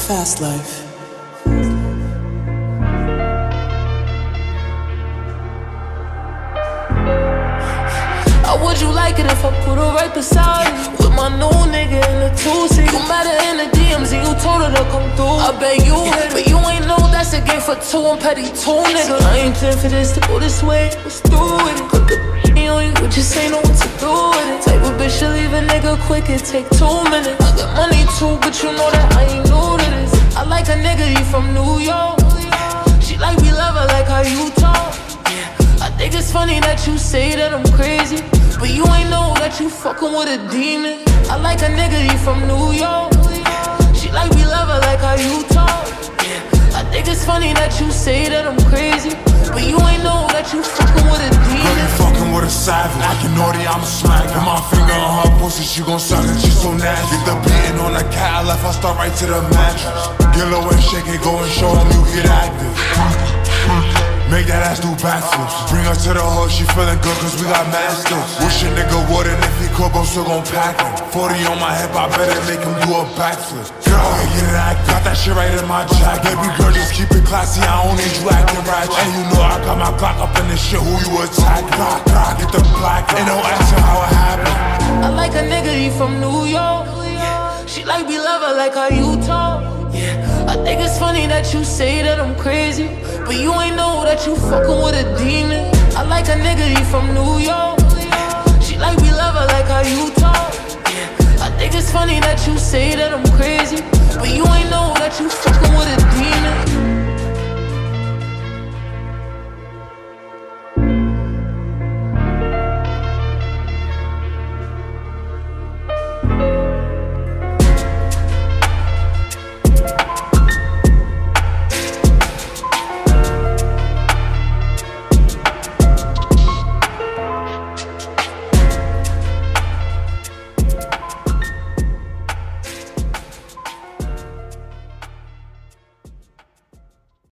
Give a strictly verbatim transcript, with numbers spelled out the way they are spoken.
Fast life. How would you like it if I put her right beside you? With my new nigga in the two-seat. You met her in the D Ms and you told her to come through. I bet you hit it, but you ain't know that's a game for two. I'm petty too, nigga. I ain't planned for this to go this way. Let's do it. Put the on you, just ain't know what to do with it. Type of bitch to leave a nigga quick, it take two minutes. I got money too, but you know that I ain't new to this. I like a nigga, you from New York. She like me, love her like how you talk. I think it's funny that you say that I'm crazy, but you ain't know that you fucking with a demon. I like a nigga, you from New York. She like me, love her like how you talk. I think it's funny that you say that I'm crazy, but you ain't know that you fucking with a demon. Girl, you fucking with a savage. Acting naughty, I'ma smack. Put my finger on her pussy, she gon' suck it, she so nasty. Get the beating on the cat, I left, I start right to the mattress. Get low and shake it, go and show them you get active. Make that ass do backflips. Bring her to the hood, she feeling good cause we got masters. Wish a nigga wouldn't, if he could, I'm still gon' pack him. Forty on my hip, I better make him do a backflip. Girl, hey, get it act, got that shit right in my jacket. Baby girl, just keep it classy, I don't need you acting ratchet. And you know I got my Glock up in this shit, who you attack? Glock, Glock, get the black, ain't no asking how it happened. I like a nigga, you from New York. She like me, love her like how you talk. I think it's funny that you say that I'm crazy, but you ain't know that you fucking with a demon. I like a nigga, you from New York. She like me, love her like how you talk. I think it's funny that you say that I'm crazy,